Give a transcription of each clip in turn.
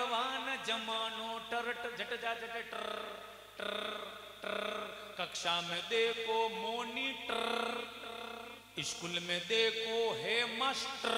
भगवान जमानो टरट झट जा झट टर टर टर। कक्षा में देखो मोनीटर, स्कूल में देखो है मास्टर,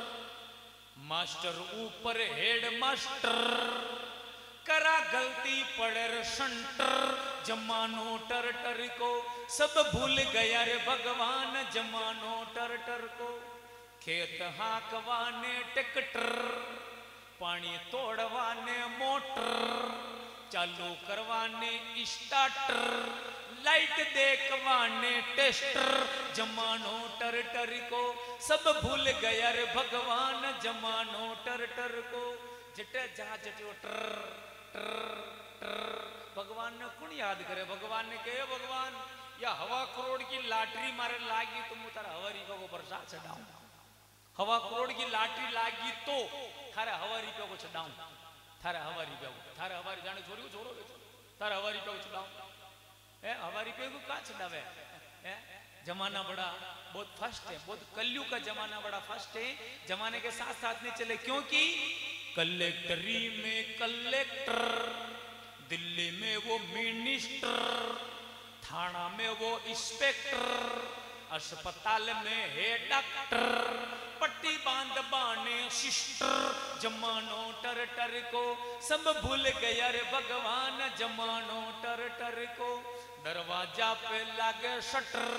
मास्टर ऊपर हेड मास्टर, करा गलती पड़े संटर जमानो टर टर को। सब भूल गया रे भगवान जमानो टर टर को। खेत हाकवाने ट्रैक्टर, पानी तोड़वाने मोटर, चालू करवाने स्टार्टर, लाइट देखवाने टेस्टर जमानो टर टर को। सब भूल गया रे भगवान जमानो टर टर को। जट जा जटो टर टर टर। भगवान ने कौन याद करे? भगवान ने कहे भगवान या हवा करोड़ की लॉटरी मारे लागी तो मैं तारा हवा रुपया को बरसात चढ़ाऊं। हवा करोड़ की लॉटरी लागी तो थारा हवा रुपया को चढ़ाऊं। थारा हवा रुपया को, थारा हवा जाने छोरी को छोड़ो, थारा हवा रुपया को चढ़ाऊं। हवा रुपये को कहाँ चढ़ावे? जमाना बड़ा बहुत फास्ट है, बहुत कलयुग का जमाना बड़ा फास्ट है। जमाने के साथ साथ नहीं चले, क्योंकि कलेक्टरी में कलेक्टर, दिल्ली में वो मिनिस्टर, थाना में वो इंस्पेक्टर, अस्पताल में है डॉक्टर, पट्टी बांध बाने सिस्टर जमानो टर टर को। सब भूल गया रे भगवान जमानो टर टर को। दरवाजा पे लागे शटर,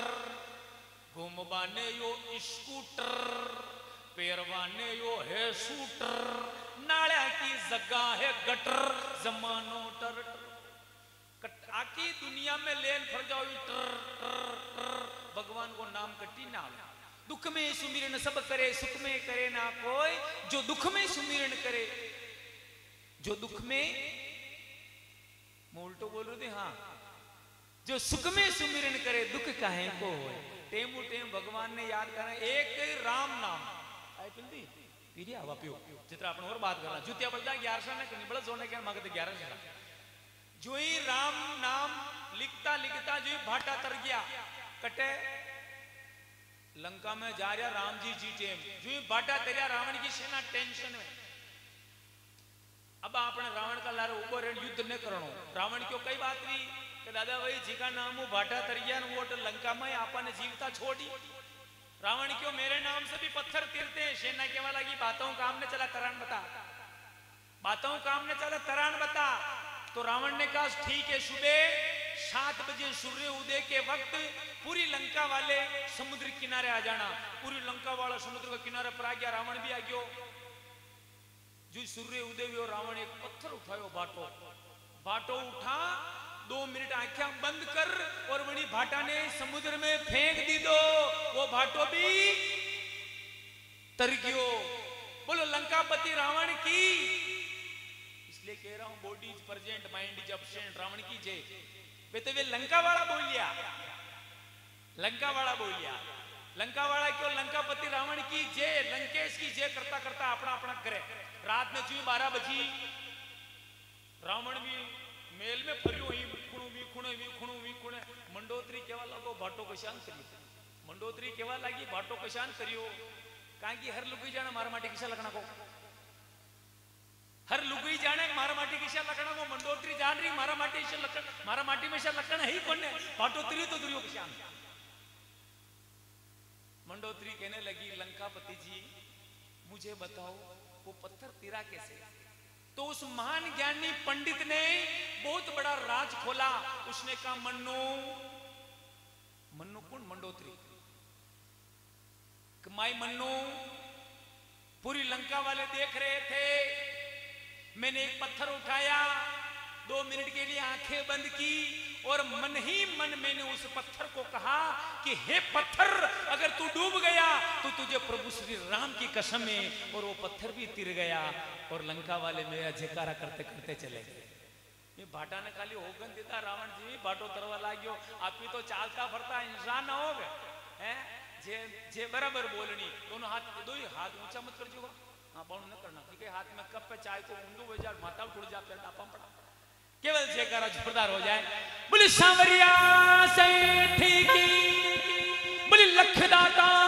घूमवाने यो स्कूटर, पेरवाने यो है शूटर, नाला की जगह है गटर जमानो टर टर। आकी दुनिया में लेन फर जाओ टर टर टर। भगवान को नाम कटी ना। दुख में सुमिरन सब करे, सुख में करे ना कोई। जो दुख में सुमिरन करे, जो दुख में, मैं उल्टो बोल रही थी, हाँ, जो सुख में सुमिरन करे दुख काहे को होए। टेमु टेम भगवान ने याद करना। एक राम नाम आई पिंदी पीरी आवा पियो जितना अपन और बात करना। जुतिया बलदा 11 ने कनी बड़ा जोने के मांगते 11 जो ही राम नाम लिखता लिखता जो ही भाटा तर गया कटे लंका में जा रहा राम जी टेम जो ही भाटा तरिया रावण की सेना टेंशन में। अब आपने रावण का लारे ऊपर युद्ध न करो। रावण क्यों कई बात नहीं कि दादा भाई जी का नाम वो भाटा तरिया वो लंका में आपने जीवता छोड़ी। रावण क्यों मेरे नाम से भी पत्थर तिरते हैं। सेना के वाला की बातों काम ने चला तरान बता, बातों काम ने चला तरान बता। तो रावण ने कहा ठीक है, सुबह 7 बजे सूर्य उदय के वक्त पूरी लंका वाले समुद्र किनारे आ जाना। पूरी लंका वाला समुद्र के किनारे पर आ गया, रावण भी आ गयो। जो सूर्य उदय हुआ रावण एक पत्थर उठायो, बाटो बाटो उठा, 2 मिनट आंखें बंद कर और बड़ी भाटा ने समुद्र में फेंक दी दो। वो भाटो भी तर गयो। बोलो लंकापति रावण की। इसलिए कह रहा हूं body is present mind is absent. Ravan की जय। वे तो वे लंका वाला बोल लिया, लंका वाला बोल लिया। लंका वाला क्यों? लंकापति रावण की जय, लंकेश की जय करता करता अपना अपना करे। रात में 12 बजी रावण भी मेल में फरियो ही खुणे मंडोत्री केवा लगो भाटो कशान करियो। मंडोत्री केवा लागी भाटो कशान करियो। कारण की हर लुगाई जाने मारा माटी किसा लगना को, हर लुगाई जाने मारा माटी किसा लगना को। मंडोत्री जान रही मारा माटी से लकड़, मारा माटी में से लकड़ ही कौन है? भाटो तिरी तो दुरियो कशान। मंडोत्री कहने लगी लंकापति जी मुझे बताओ वो पत्थर तिरा कैसे? तो उस महान ज्ञानी पंडित ने बहुत बड़ा राज खोला। उसने कहा मन्नो, मन्नो कौन? मंडोत्री। माई मन्नो, पूरी लंका वाले देख रहे थे, मैंने एक पत्थर उठाया, 2 मिनट के लिए आंखें बंद की और मन ही मन मैंने उस पत्थर को कहा कि हे पत्थर अगर तू डूब गया तो तुझे प्रभु श्री राम की कसम है। और वो पत्थर भी तिर गया और लंका वाले मेरा जयकारा करते करते चले गए। ये भाटा ने खाली होगन देता रावण जी भाटो तरवा लाग्यो। आप भी तो चालता फरता इंसान ना हो गए हैं जे जे बराबर बोलनी। दोनों हाथ, दो ही हाथ ऊंचा मत कर जो। हाँ बाउंड न करना ठीक है। हाथ में कप पे चाय तो ऊंडू हो जाए, माता उड़ जाए, फिर डापा पड़ा, केवल जयकारा जोरदार हो जाए। बोली सांवरिया से ठीक, बोली लखदाता